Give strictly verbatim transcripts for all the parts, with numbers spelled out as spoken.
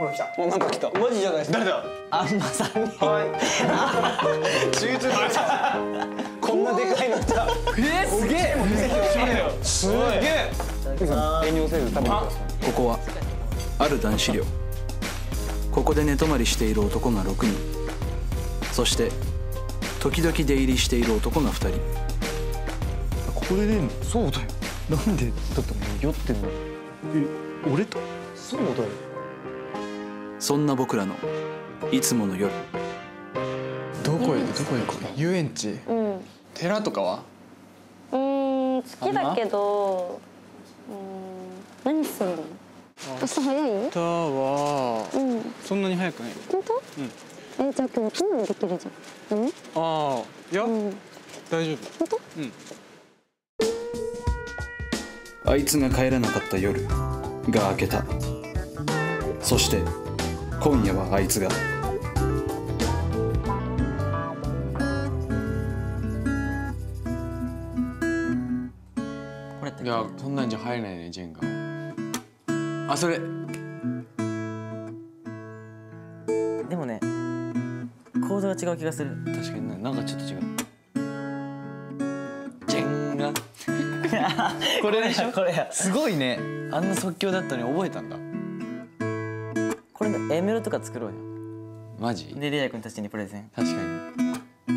ほら来た。 お、なんか来た。 マジじゃないです。誰だ。 あんまさんにん。 はい。集中された。 こんなでかいの来た。 えー、すげえ。すげえ。 遠慮せず食べてください。ここはある男子寮。ここで寝泊まりしている男がろくにん、そして時々出入りしている男がふたり。 ここで寝んの？そうだよ。なんで？だってもう酔ってんの。え、俺と？そうだよ。 そんな僕らのいつもの夜。 どこへどこへ行くの？遊園地。 うん。 寺とかは？ うーん、好きだけど、うん、何すんの？朝早い？ 明日は、うん、そんなに早くない。 本当？うん。え、じゃあ今日昨日できるじゃん。うん？ああ、いや、うん、大丈夫。 本当？ うん。 あいつが帰らなかった夜が明けた。そして今夜はあいつがこれいや、そんなんじゃ入れないね、ジェンガ。あ、それでもね、構造が違う気がする。 確かにな、なんかちょっと違う。ジェンガこれでしょ。 これや。 すごいね。あんな即興だったのに覚えたんだ。 これの A メロとか作ろうよ。 マジ？ で、レイヤ君たちにプレゼン。 確かに。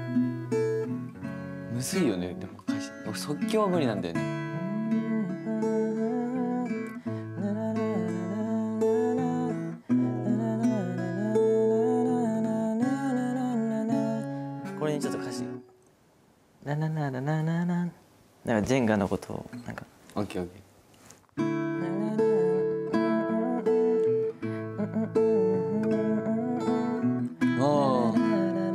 むずいよね、でも歌詞。俺即興は無理なんだよね。 これにちょっと歌詞。ななななななな。なんかジェンガのことをなんか。 オッケーオッケー。おー。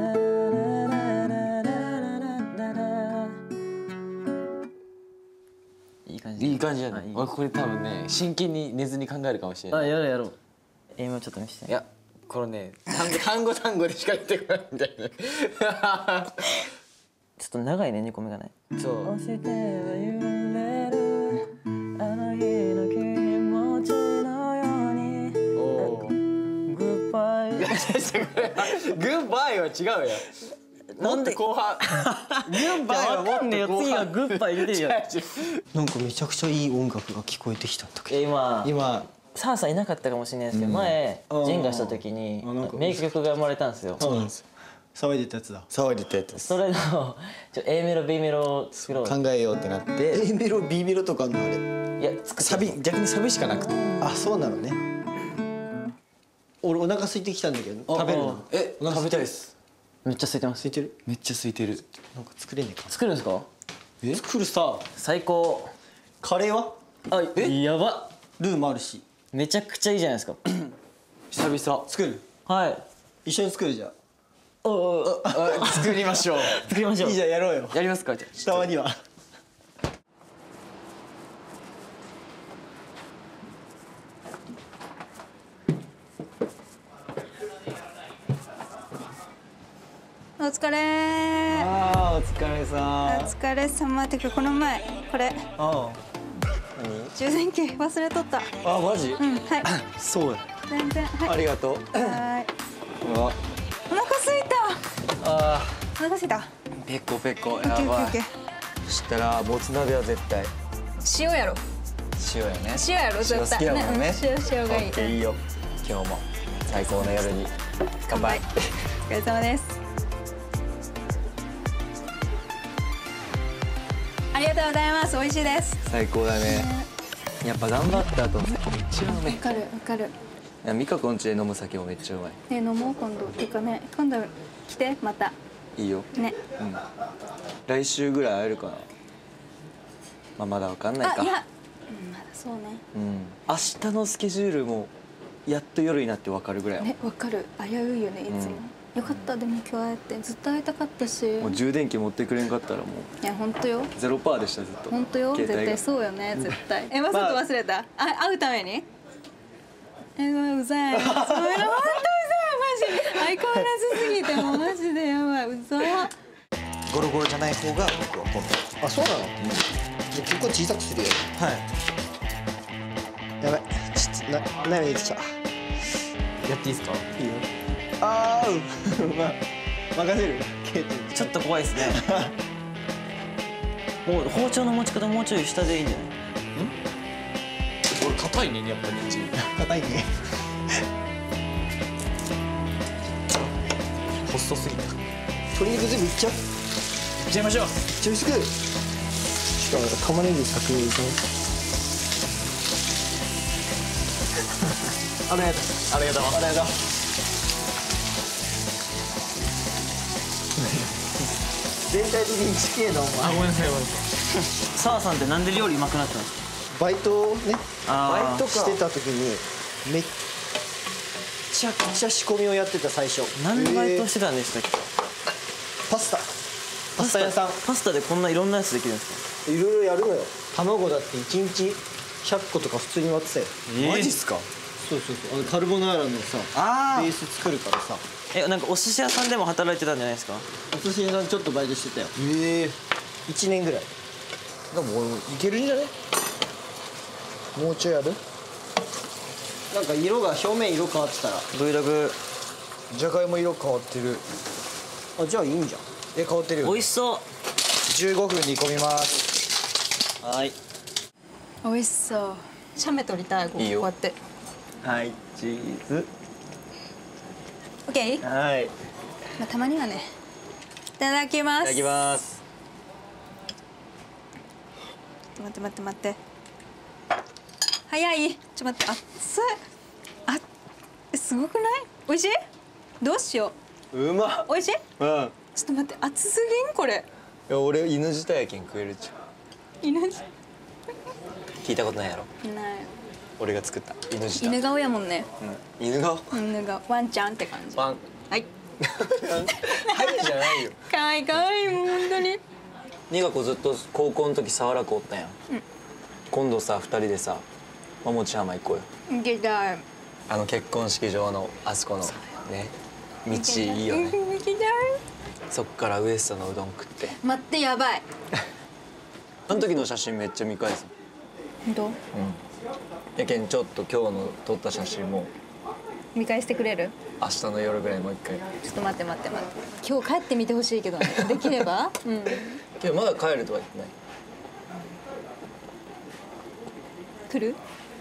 いい感じ。 いい感じだね。俺これ多分ね、真剣に寝ずに考えるかもしれない。 あ、やろうやろう。A メロちょっと見せて。 いや、これね、単語単語単語でしか言ってこないみたいな。 ちょっと長いね、にこめがない。 そう。 押しては揺れるあの日の気持ちのように。 おー。 グッバイ。 グッバイは違うよ。なんで後半。グッバイはもっと後次は半。 グッバイ言うてるよ。 なんかめちゃくちゃいい音楽が聞こえてきたんだけど。 え、今。 今。 サーさんいなかったかもしれないですけど、前ジェンガした時に名曲が生まれたんですよ。 そうなんですよ。騒いでたやつだ。 騒いでたやつです。 それのちょ A メロ B メロを作ろう。 考えようってなって。 A メロ B メロとかあんのあれ。 いや、 サビ逆にサビしかなくて。 あ、そうなのね。俺お腹空いてきたんだけど食べるの。 え、食べたいです。 めっちゃ空いてます。 空いてる？ めっちゃ空いてる。 なんか作れねえか。 作るんですか？ え？作るさ。 最高。 カレーは？ あ、え、やば。 ルーもあるし。 めちゃくちゃいいじゃないですか。 久々。 作る？ はい。 一緒に作るじゃん。 おお、 作りましょう。 作りましょう。 いいじゃん、やろうよ。 やりますか、じゃあ。 たまには。 お疲れー。 ああ、お疲れさん。 お疲れ様。てかこの前これ。 ああ。 充電器忘れとった。 あ、マジ？ うん、はい。 そうだ。 全然。はい。 ありがとう。 はーい。 うわ。 お腹空いた。 ああ。 お腹空いた。 ペコペコ。 オッケーオッケーオッケー。 そしたらもつ鍋は絶対塩やろ。 塩やね。 塩やろ絶対。 塩好きやもんね。 塩塩がいい。 オッケーいいよ。今日も最高の夜に乾杯。 お疲れ様です。ありがとうございます。美味しいです。 最高だね。やっぱ頑張った後の酒めっちゃうまい。 わかるわかる。 いや、美香子ん家で飲む酒もめっちゃうまい。 ね、飲もう今度。てかね、今度来てまた。 いいよ。 ね。 うん。来週ぐらい会えるかな。まあまだわかんないか。 あ、いや、うん、まだそうね。 うん。明日のスケジュールもやっと夜になってわかるぐらい。 ね、わかる。危ういよね、いつも。よかった、でも今日会えてずっと会いたかったし。 もう充電器持ってくれんかったらもう。 いや、本当よ。 ゼロパーでしたずっと。 本当よ。絶対そうよね、絶対。え、わざと忘れた。あ、会うために。え、ごめん、うざい。ごめん、本当うざい、マジ。相変わらずすぎて、もうマジでやばい、うざい。 ゴロゴロじゃない方が僕は本当。 あ、そうなの？ じゃあここ小さくするよ。 はい。 やばい。ちょっとな、涙出てきた。 やっていいですか？ いいよ。あーうま任せる。 ちょっと怖いですね。もう包丁の持ち方もうちょい下でいいんじゃない？ 俺硬いねやっぱ人参。硬いね。細すぎた。鶏肉全部いっちゃう。いっちゃいましょう。ちょいすく。しかも玉ねぎ先に炒め。ありがとう。ありがとう。ありがとう。全体的にちげえなお前。 あ、ごめんなさいごめんなさい。澤さんってなんで料理うまくなったんですか？ バイトをねあーバイトしてた時にめっちゃくちゃ仕込みをやってた最初。 何のバイトえーしてたんでしたっけ？ パスタパスタ屋さんパスタでこんないろんなやつできるんですか？ いろいろやるのよ。卵だっていちにちひゃっことか普通に割ってたよ。 マジっすか？そうそうそう。あのカルボナーラのさあベース作るからさ。 え、なんかお寿司屋さんでも働いてたんじゃないですか？ お寿司屋さんちょっとバイトしてたよ。ええいちねんぐらい。でも俺いけるんじゃね？もうちょいやる？なんか色が表面色変わってたら。 Vlog じゃがいも色変わってる。あ、じゃあいいんじゃん。え、変わってるよ。 美味しそう。 じゅうごふん煮込みます。 はい。 美味しそう。写メ撮りたい。こういいよこうやって。 はい、チーズ。 オッケー。 はい。 まあたまにはね。いただきます。 いただきます。 待って待って待って。早い。ちょっと待って。熱い。あ、えすごくない？美味しい？どうしようまっ。 う。美味しい？ うん。 ちょっと待って。熱すぎんこれ。 いや俺犬自体やけん食えるじゃん。 犬聞いたことないやろ。 ない。 俺が作った犬自体。 犬顔やもんね。 うん。犬顔。 犬顔。ワンちゃんって感じ。 ワン。 はい。 はいじゃないよ。 かわいいかわいいもう本当に。 ニガ子ずっと高校の時沢楽おったやん。 うん今度さ二人でさまもち浜行こうよ。 行きたい。 あの結婚式場のあそこのね道いいよね。 行きたい。 そっからウエストのうどん食って。 待ってやばい。 あの時の写真めっちゃ見返す。 本当？ やけんちょっと今日の撮った写真も見返してくれる？ 明日の夜ぐらいもう一回。 ちょっと待って待って待って。今日帰ってみてほしいけどね。できれば？うん。 けどまだ帰るとは言ってない。 来る？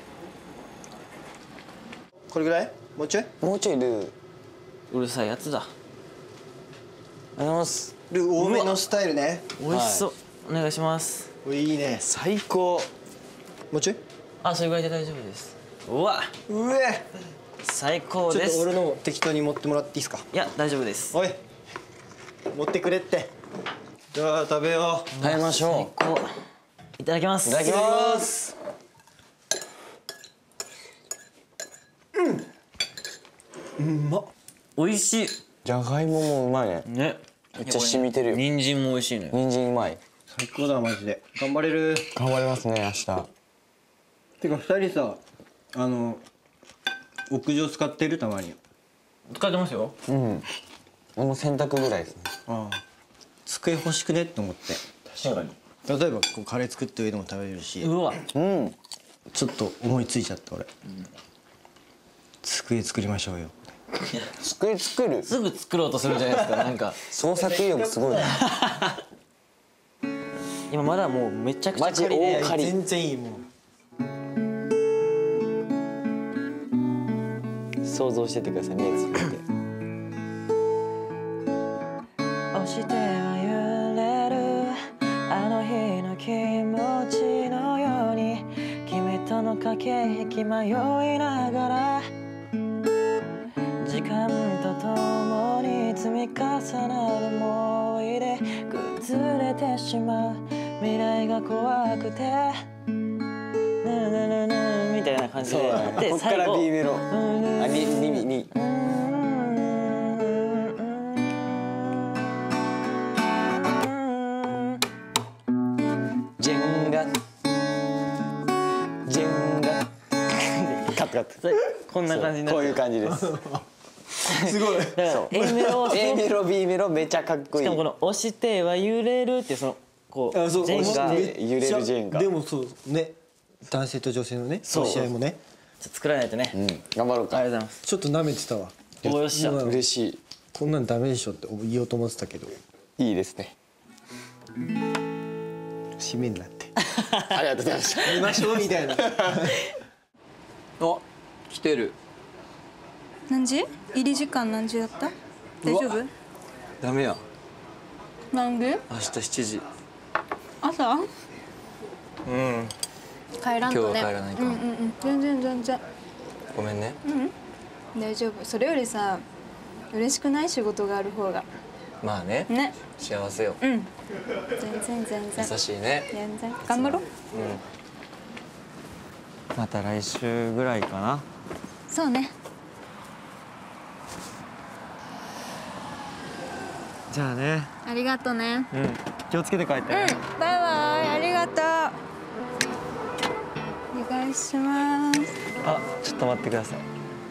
これぐらい？もうちょい？ もうちょいルー。 うるさいやつだ。 ありがとうございます。 ルー多めのスタイルね。 美味しそう。お願いします。 いいね。 最高。 もうちょい？ あ、それぐらいで大丈夫です。うわ、 うえ。 最高ちょっとです。 俺のも適当に持ってもらっていいですか？ いや、大丈夫です。 おい。持ってくれって。じゃあ食べよう。 食べましょう。 こういただきます。 いただきます。 うまっ。 美味しい。 じゃがいももうまいね。 ね。 めっちゃ染みてるよ。 人参も美味しいのよ。 人参うまい。 最高だマジで。頑張れる。 頑張りますね明日。 てか二人さ、あの屋上使ってるたまに。 使ってますよ。 うん。もう洗濯ぐらいですね。 ああ。机欲しくねって思って。 確かに。 例えばこうカレー作って上でも食べれるし。 うわ。 うん。 ちょっと思いついちゃった俺。机作りましょうよ。 机作る。 すぐ作ろうとするじゃないですか。なんか創作意欲すごいね。 今まだもうめちゃくちゃマジ仮で大借り全然いいもう。 想像しててください目つぶって。 押しては揺れるあの日の気持ちのように君との駆け引き迷いながら時間とともに積み重なる思い出崩れてしまう未来が怖くてぬるぬるぬるみたいな感じででこっから B メロ。あ、に、に、に、に。ジェンガ。ジェンガ。カットカット。 こんな感じになってこういう感じです。 すごい。 だから A メロを A メロ B メロめちゃかっこいい。 しかもこの押しては揺れるってそのこうあ、そう。 ジェンガ押して揺れるジェンガでもそうね。男性と女性のね、 そう試合もね。 じゃあ作らないとね。 うん頑張ろうか。 ありがとうございます。 ちょっと舐めてたわ。 およっしゃ。 嬉しい。 こんなんダメでしょって言おうと思ってたけど。 いいですね。 締めになってありがとうございました。 見ましょうみたいな。 あ、来てる。 何時？入り時間何時だった？大丈夫？ ダメや。 なんで？ 明日しちじ。 朝？ うん。 帰らんとね。 今日は帰らないかうんうんうん。全然全然。 ごめんね。 うん。大丈夫。それよりさ、嬉しくない仕事がある方が。 まあね。 ね。 幸せよ。 うん。全然全然。 優しいね。 全然。頑張ろう。 うん。また来週ぐらいかな。 そうね。 じゃあね。 ありがとね。 うん。気をつけて帰ってね。 うん。バイバイ。ありがとう。お願いします。 あ、ちょっと待ってください。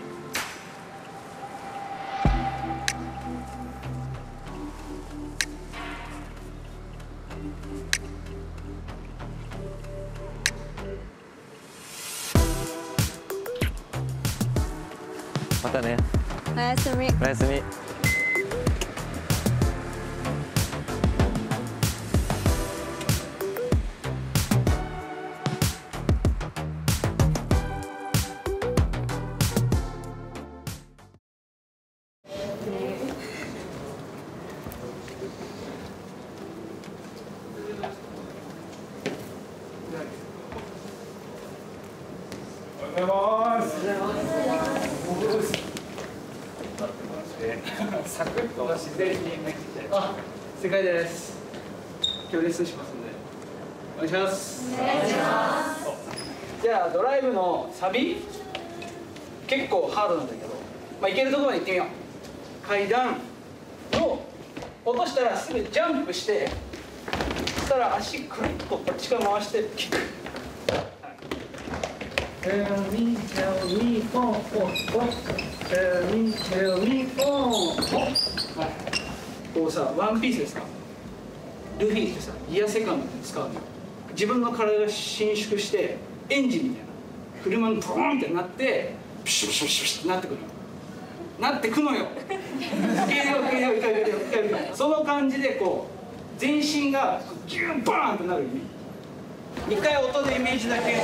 またね。 おやすみ。 おやすみ。 サクッと自然にあ、正解です。今日レッスンしますのでお願いします。お願いします。じゃあドライブのサビ結構ハードなんだけど、まあ行けるところまで行ってみよう。階段を落としたらすぐジャンプして、そしたら足くるっとこっちから回してキック。Tell me, tell me, ポンポンポン。Tell me, tell me, ポンポン。はい。こうさ、ワンピースですか。ルフィってさ、ギアセカンドって使うのよ。自分の体が伸縮してエンジンみたいな車のブーンってなってピシュピシュピシュピシュってなってくるの。なってくのよ。いけるよいけるよいけるよいけるよ。その感じでこう全身がギュンバーンってなるイメージ。一回音でイメージだけ。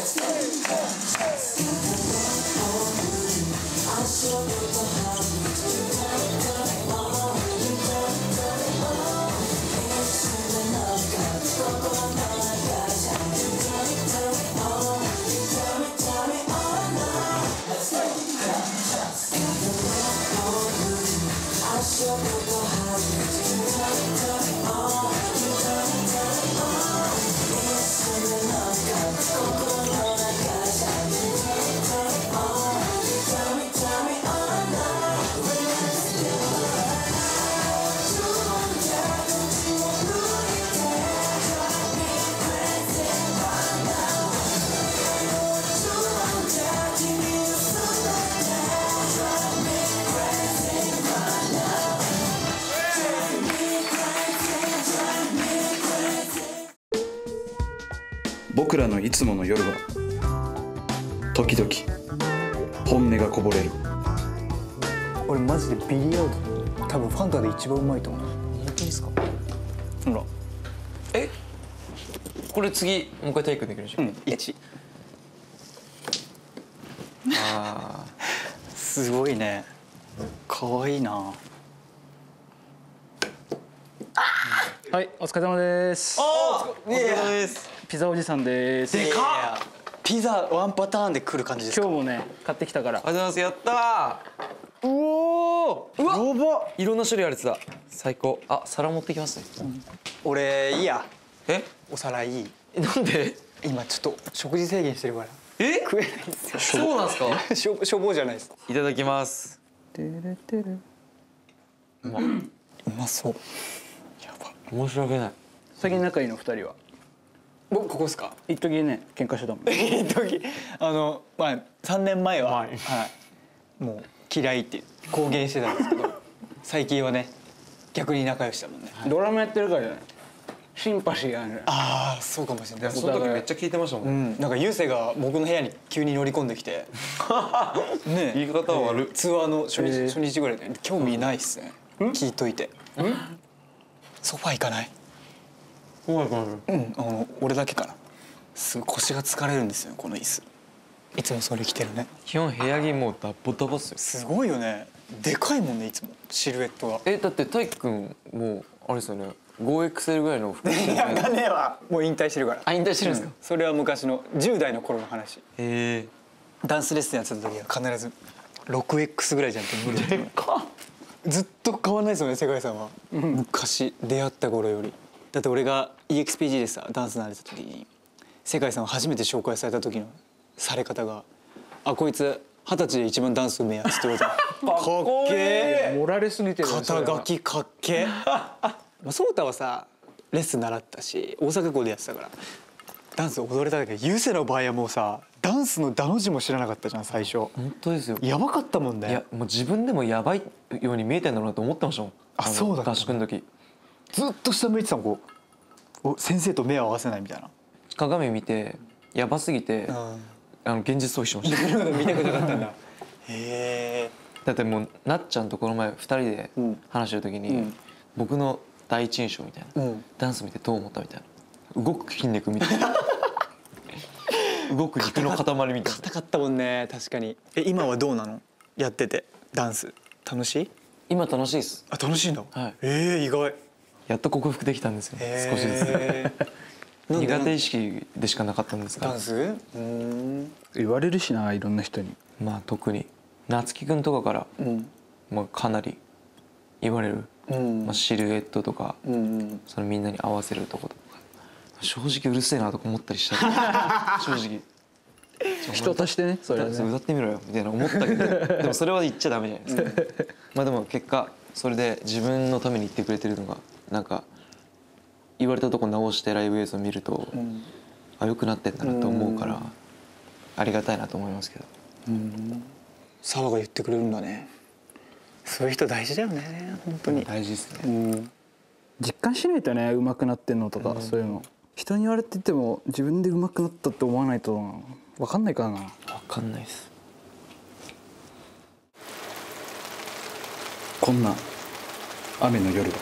僕らのいつもの夜は時々本音がこぼれる。 俺マジでビリヤード多分ファンタで一番うまいと思う。 本当ですか。 ほら、 え、これ次もう一回テイクできるじゃん。 うん、いち。 あすごいね。可愛いな。 はい、お疲れ様です。 あ、お疲れ様です。 ピザおじさんです。 でかっ。ピザワンパターンで来る感じですか。 今日もね買ってきたから。 ありがとうございます。やったー。うおー、うわ、やば。いろんな種類あるやつだ。最高。あ、皿持ってきますね。 俺いいや。 え、 お皿いい。 なんで？ 今ちょっと食事制限してるからえ、 食えないんですよ。 そうなんすか。 しょしょぼうじゃないです。 いただきます。 てれてれ。 うまそう。やば。 申し訳ない。 最近仲いいの二人は。 僕ここですか。 一時ね喧嘩してたもん。 一時あのまあさんねんまえは、はい、もう嫌いって公言してたんですけど最近はね逆に仲良しだもんね。 ドラマやってるからじゃない。 シンパシーがある。 ああそうかもしれない。 その時めっちゃ聞いてましたもん。 うんなんかゆうせいが僕の部屋に急に乗り込んできてね言い方は悪い。 ツアーの初日初日ぐらいで興味ないっすね。聞いといて。ソファ行かない？ 怖い怖い。 うんあの俺だけかな。すごい腰が疲れるんですよこの椅子。いつもそれ着てるね。 基本部屋着もうダッボダボっすよ。 すごいよね。でかいもんねいつもシルエットが。 えだって大輝くんもうあれですよね。ごエックスエル ぐらいの服。 いやがねえわもう引退してるから。 あ引退してるんですか。 それは昔のじゅう代の頃の話。 へえ。 ダンスレッスンやってた時は必ず ろくエックス ぐらいじゃんって無理だったずっと変わんないですよね世界さんは。昔出会った頃より。だって俺が イーエックスピージー でさダンス慣れた時に世界さんを初めて紹介された時のされ方が「あこいつ二十歳で一番ダンスうめえやつ」って言われた。かっけえ。 盛られすぎてる。 肩書きかっけえ。まあソータはさレッスン習ったし大阪校でやってたからダンス踊れたけどユーセの場合はもうさダンスのダの字も知らなかったじゃん最初。 本当ですよ。 やばかったもんね。 いやもう自分でもやばいように見えてんだろうなと思ってましたもん。 あそうだった。 合宿の時ずっと下向いてたもんこうお先生と目を合わせないみたいな。 鏡見てやばすぎてあの現実逃避しました。 見たくなかったんだ。へえ。 だってもうなっちゃんとこの前ふたりで話してる時に僕の第一印象みたいな、ダンス見てどう思ったみたいな、動く筋肉みたいな動く肉の塊みたいな。 硬かったもんね確かに。え今はどうなのやっててダンス楽しい？ 今楽しいです。 あ楽しいんだ。 はい。 ええ意外。 やっと克服できたんですよ少しずつ。苦手意識でしかなかったんですがダンス言われるしないろんな人に。 まあ特に夏樹くんとかから、まあ、かなり言われる、まあ、シルエットとか、そのみんなに合わせるとことか正直うるせえなとか思ったりした正直人としてねそれはね歌ってみろよみたいな思ったけどでもそれは言っちゃダメじゃないですかまあでも結果それで自分のために言ってくれてるのがなんか言われたとこ直してライブ映像見ると、あ良くなってんだなと思うからありがたいなと思いますけど。 澤が言ってくれるんだね。そういう人大事だよね本当に。 大事ですね。 実感しないとね上手くなってんのとかそういうの人に言われてても自分で上手くなったって思わないと分かんないからな。 分かんないです。 こんな雨の夜は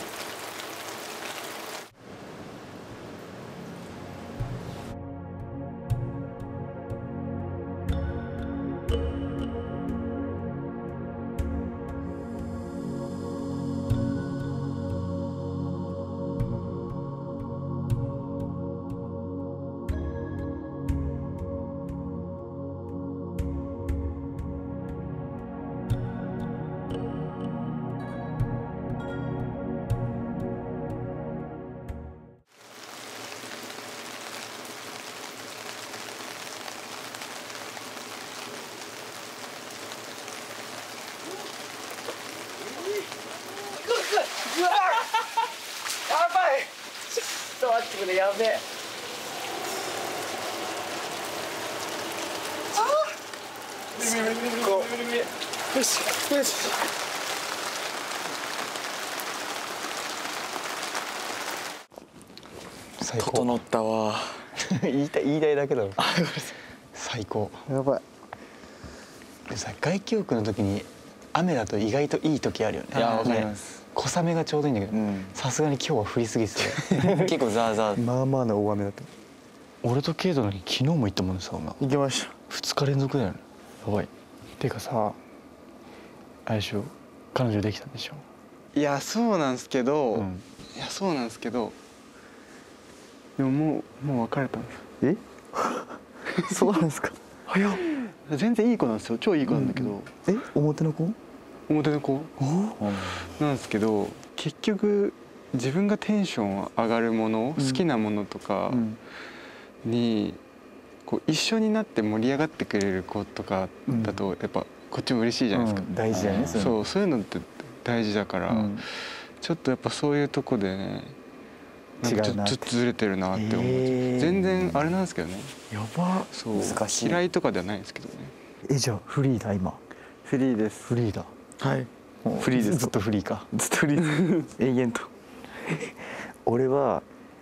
最高。整ったわ言いたい言いたいだけだろ。最高。やばい。でさ外気浴の時に雨だと意外といい時あるよね。いやわかります。小雨がちょうどいいんだけどさすがに今日は降りすぎてて結構ザーザーまあまあな大雨だった。俺とケイトの時昨日も行ったもんねサウナ。行きました。ふつか連続だよね。やばい。てかさあれでしょ彼女できたんでしょ。 いやそうなんですけど、うん、いやそうなんですけどでももうもう別れたんです。 えそうなんですか。 早っ。全然いい子なんですよ。超いい子なんだけど、うん、 え表の子表の子なんですけど結局自分がテンション上がるもの、うん、好きなものとかにこう一緒になって盛り上がってくれる子とかだとやっぱこっちも嬉しいじゃないですか、 うん、大事だよね。 そうそういうのって大事だから、うん、ちょっとやっぱそういうとこでねなんかちょっとずれてるなって思う、えー、全然あれなんですけどね。 やばそう難しい。嫌いとかではないんですけどね。 えじゃあフリーだ今。 フリーです。 フリーだ。 はいフリーです。ずっとフリーか。 ずっとフリー永遠と俺は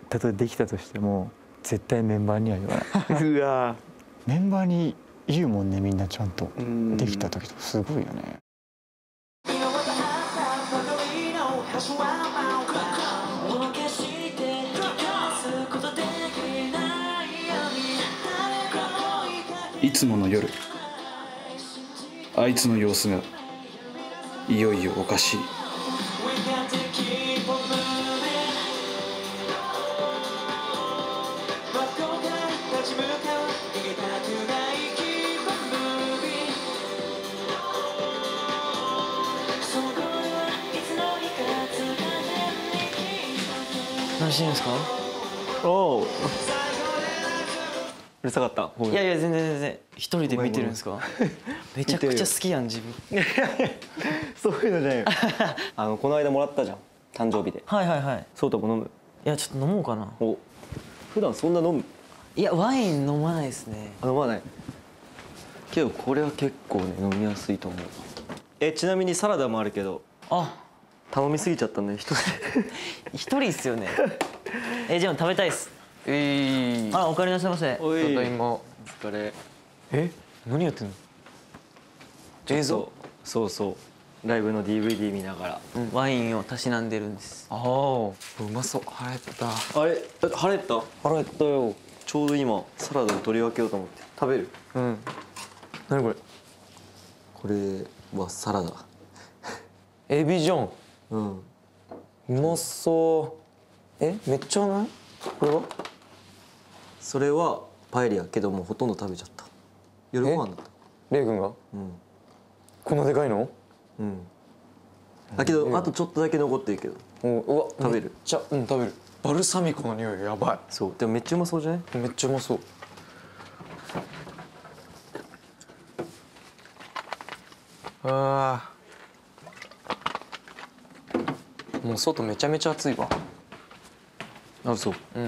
例えばできたとしても絶対メンバーには言わない。 うわメンバーに言うもんね、みんなちゃんとできた時とかすごいよね。 いつもの夜、あいつの様子がいよいよおかしい。 何してるんですか？ おお。うるさかった。 いやいや全然全然。一人で見てるんですか？めちゃくちゃ好きやん自分。 そういうのじゃないよ。あのこの間もらったじゃん。誕生日で。 はいはいはい。 そうたも飲む？ いやちょっと飲もうかな。 お。普段そんな飲む？ いやワイン飲まないですね。 飲まない。けどこれは結構ね飲みやすいと思う。えちなみにサラダもあるけど。 あ。 頼みすぎちゃったね一人。 一人っすよね。えじゃあ食べたいっす。 ええ。 あらお帰りなさいませ。 おい。 ただいま。 お疲れ。 え何やってんの？ 映像。そうそう。ライブの ディーブイディー 見ながら、 うん、ワインをたしなんでるんです。 ああ、うまそう。腹減った。 あれ腹減った？腹減ったよ。ちょうど今サラダを取り分けようと思って。食べる？ うん。何これ？ これはサラダ。 エビじゃん。 うん。 うまそう。えめっちゃない？これは？ それはパエリアけどもうほとんど食べちゃった。夜ご飯だった。 レイ君が？ うん。 こんなでかいの？ うん。だけどあとちょっとだけ残ってるけど。 うわ食べる？ じゃうん食べる。バルサミコの匂いやばい。 そう。でもめっちゃうまそうじゃない？ めっちゃうまそう。ああ。もう外めちゃめちゃ暑いわ。 あそう。 うん。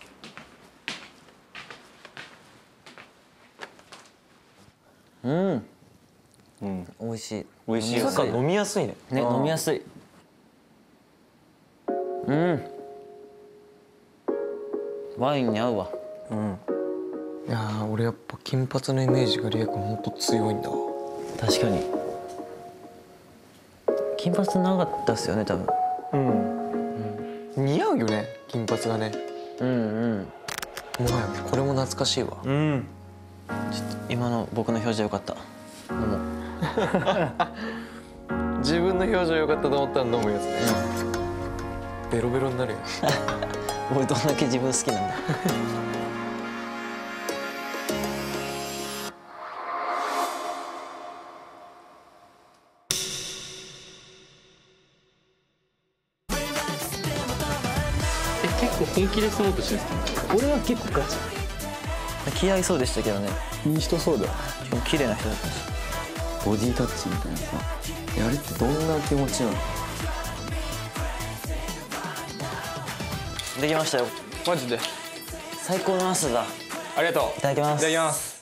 うん。 うん。 美味しい。 美味しい。 なんか飲みやすいね。 ね飲みやすい。うん。ワインに合うわ。 うん。いやー俺やっぱ金髪のイメージがリエ君ほんと強いんだわ。 確かに。金髪長かったっすよね多分。 うん。似合うよね金髪がね。 うんうん。 もはやこれも懐かしいわ。 うん。 ちょっと今の僕の表情よかった。飲もう。 自分の表情良かったと思ったら飲むやつね。うん、ベロベロになるよ。 俺どんだけ自分好きなんだ。 え結構本気で住もうとしてるんですか？ 俺は結構ガチ。気合いそうでしたけどね。 いい人そうだよ。 しかも綺麗な人だったし。 ボディタッチみたいなさ。やるってどんな気持ちなの？ できましたよ。 マジで最高のマスだ。 ありがとう。 いただきます。 いただきます。